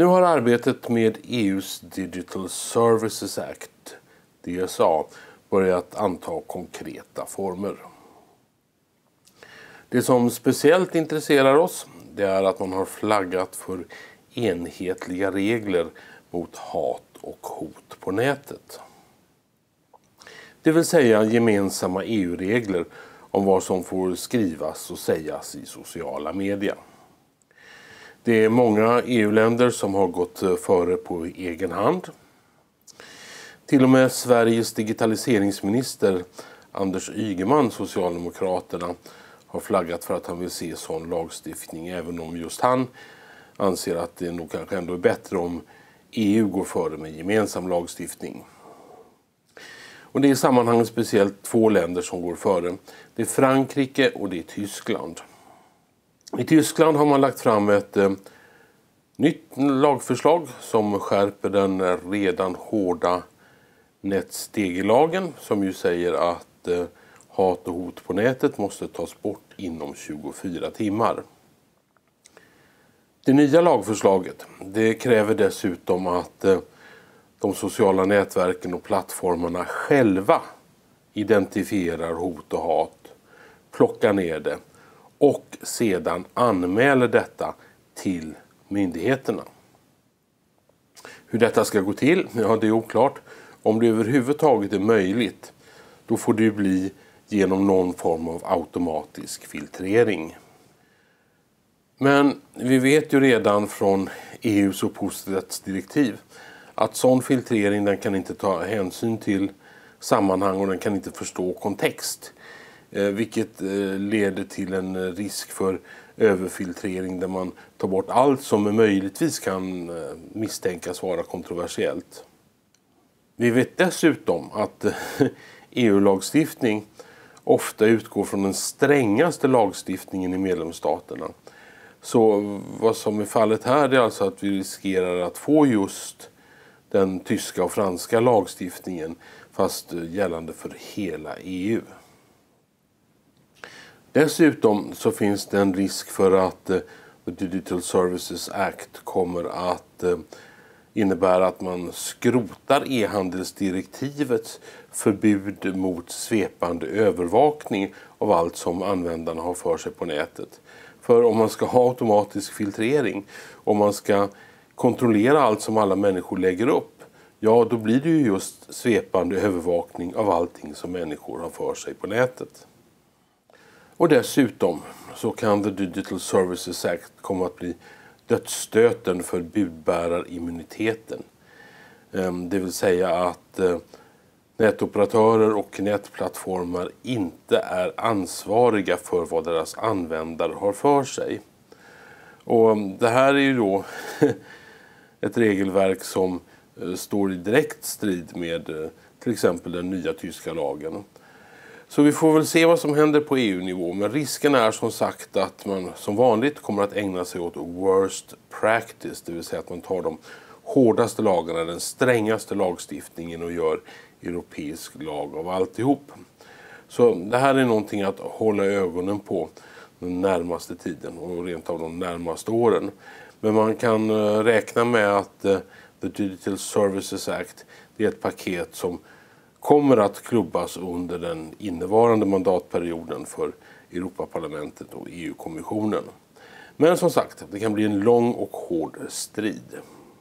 Nu har arbetet med EU:s Digital Services Act, DSA, börjat anta konkreta former. Det som speciellt intresserar oss, det är att man har flaggat för enhetliga regler mot hat och hot på nätet. Det vill säga gemensamma EU-regler om vad som får skrivas och sägas i sociala medier. Det är många EU-länder som har gått före på egen hand. Till och med Sveriges digitaliseringsminister Anders Ygeman, Socialdemokraterna, har flaggat för att han vill se sån lagstiftning, även om just han anser att det nog kanske ändå är bättre om EU går före med gemensam lagstiftning. Och det är i sammanhanget speciellt två länder som går före. Det är Frankrike och det är Tyskland. I Tyskland har man lagt fram ett nytt lagförslag som skärper den redan hårda Netzstege-lagen, som ju säger att hat och hot på nätet måste tas bort inom 24 timmar. Det nya lagförslaget, det kräver dessutom att de sociala nätverken och plattformarna själva identifierar hot och hat, plockar ner det och sedan anmäler detta till myndigheterna. Hur detta ska gå till, ja, det är oklart. Om det överhuvudtaget är möjligt, då får det bli genom någon form av automatisk filtrering. Men vi vet ju redan från EU:s upphovsrättsdirektiv att sån filtrering, den kan inte ta hänsyn till sammanhang och den kan inte förstå kontext. Vilket leder till en risk för överfiltrering där man tar bort allt som möjligtvis kan misstänkas vara kontroversiellt. Vi vet dessutom att EU-lagstiftning ofta utgår från den strängaste lagstiftningen i medlemsstaterna. Så vad som är fallet här är alltså att vi riskerar att få just den tyska och franska lagstiftningen fast gällande för hela EU. Dessutom så finns det en risk för att The Digital Services Act kommer att innebära att man skrotar e-handelsdirektivets förbud mot svepande övervakning av allt som användarna har för sig på nätet. För om man ska ha automatisk filtrering, om man ska kontrollera allt som alla människor lägger upp, ja, då blir det ju just svepande övervakning av allting som människor har för sig på nätet. Och dessutom så kan The Digital Services Act komma att bli dödsstöten för budbärarimmuniteten. Det vill säga att nätoperatörer och nätplattformar inte är ansvariga för vad deras användare har för sig. Och det här är ju då ett regelverk som står i direkt strid med till exempel den nya tyska lagen. Så vi får väl se vad som händer på EU-nivå, men risken är som sagt att man som vanligt kommer att ägna sig åt worst practice, det vill säga att man tar de hårdaste lagarna, den strängaste lagstiftningen och gör europeisk lag av alltihop. Så det här är någonting att hålla ögonen på den närmaste tiden och rent av de närmaste åren. Men man kan räkna med att The Digital Services Act, det är ett paket som kommer att klubbas under den innevarande mandatperioden för Europaparlamentet och EU-kommissionen. Men som sagt, det kan bli en lång och hård strid.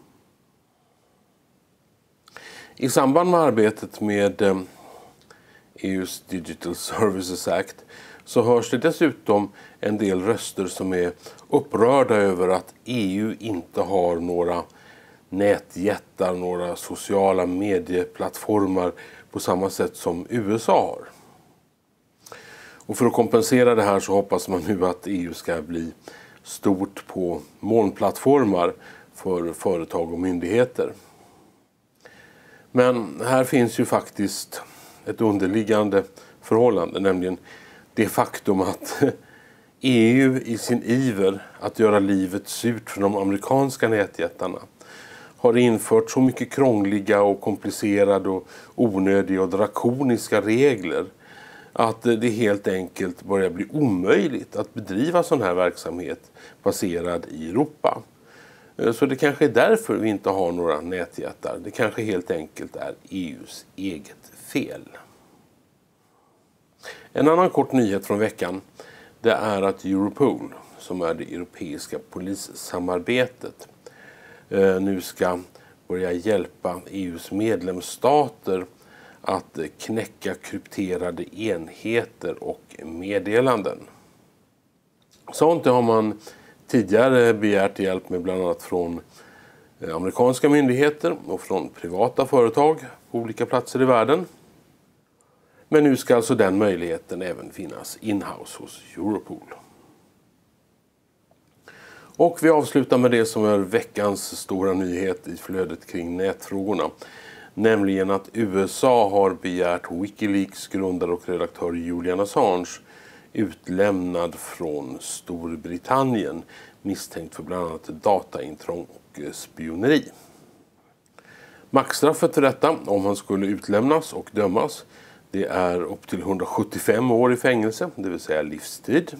I samband med arbetet med EU:s Digital Services Act så hörs det dessutom en del röster som är upprörda över att EU inte har några nätjättar, några sociala medieplattformar på samma sätt som USA har. Och för att kompensera det här så hoppas man nu att EU ska bli stort på molnplattformar för företag och myndigheter. Men här finns ju faktiskt ett underliggande förhållande, nämligen det faktum att EU i sin iver att göra livet surt för de amerikanska nätjättarna har infört så mycket krångliga och komplicerade och onödiga och drakoniska regler att det helt enkelt börjar bli omöjligt att bedriva sån här verksamhet baserad i Europa. Så det kanske är därför vi inte har några nätjättar. Det kanske helt enkelt är EUs eget fel. En annan kort nyhet från veckan, det är att Europol, som är det europeiska polissamarbetet, nu ska börja hjälpa EUs medlemsstater att knäcka krypterade enheter och meddelanden. Sånt har man tidigare begärt hjälp med bland annat från amerikanska myndigheter och från privata företag på olika platser i världen. Men nu ska alltså den möjligheten även finnas in-house hos Europol. Och vi avslutar med det som är veckans stora nyhet i flödet kring nätfrågorna. Nämligen att USA har begärt Wikileaks grundare och redaktör Julian Assange utlämnad från Storbritannien, misstänkt för bland annat dataintrång och spioneri. Maxstraffet för detta, om han skulle utlämnas och dömas, det är upp till 175 år i fängelse, det vill säga livstid.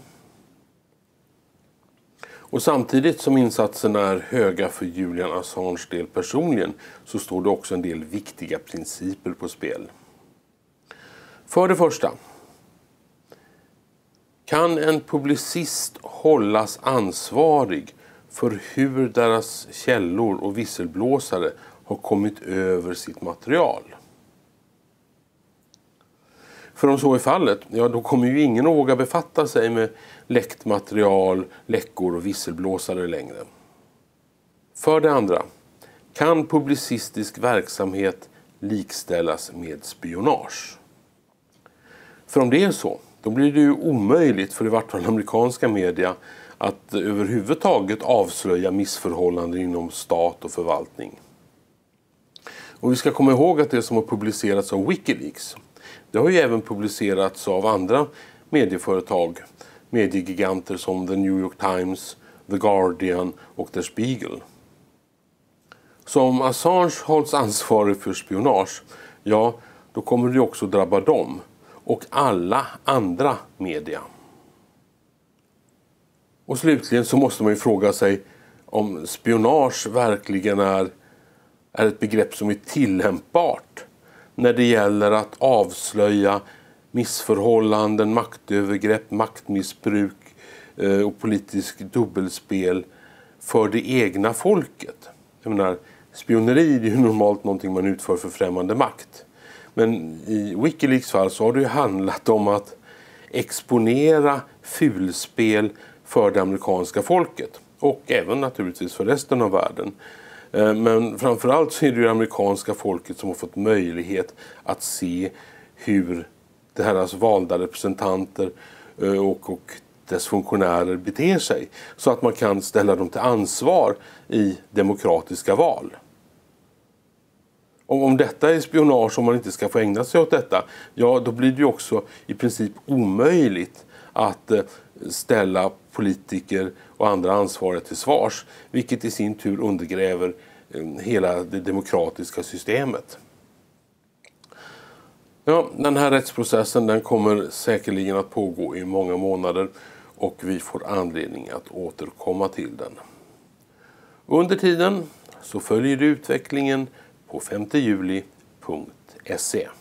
Och samtidigt som insatserna är höga för Julian Assange del personligen, så står det också en del viktiga principer på spel. För det första, kan en publicist hållas ansvarig för hur deras källor och visselblåsare har kommit över sitt material? För om så är fallet, ja, då kommer ju ingen att våga befatta sig med läckt material, läckor och visselblåsare längre. För det andra, kan publicistisk verksamhet likställas med spionage? För om det är så, då blir det ju omöjligt för i vart fall amerikanska media att överhuvudtaget avslöja missförhållanden inom stat och förvaltning. Och vi ska komma ihåg att det som har publicerats av Wikileaks, det har ju även publicerats av andra medieföretag, mediegiganter som The New York Times, The Guardian och Der Spiegel. Så om Assange hålls ansvarig för spionage, ja, då kommer det också drabba dem och alla andra media. Och slutligen så måste man ju fråga sig om spionage verkligen är ett begrepp som är tillämpbart när det gäller att avslöja missförhållanden, maktövergrepp, maktmissbruk och politisk dubbelspel för det egna folket. Jag menar, spioneri är ju normalt någonting man utför för främmande makt. Men i Wikileaks fall så har det ju handlat om att exponera fulspel för det amerikanska folket. Och även naturligtvis för resten av världen. Men framförallt så är det ju amerikanska folket som har fått möjlighet att se hur deras valda representanter och dess funktionärer beter sig. Så att man kan ställa dem till ansvar i demokratiska val. Om detta är spionage, om man inte ska få ägna sig åt detta, ja, då blir det ju också i princip omöjligt att ställa politiker och andra ansvariga till svars, vilket i sin tur undergräver hela det demokratiska systemet. Ja, den här rättsprocessen, den kommer säkerligen att pågå i många månader och vi får anledning att återkomma till den. Under tiden så följer du utvecklingen på 5juli.se.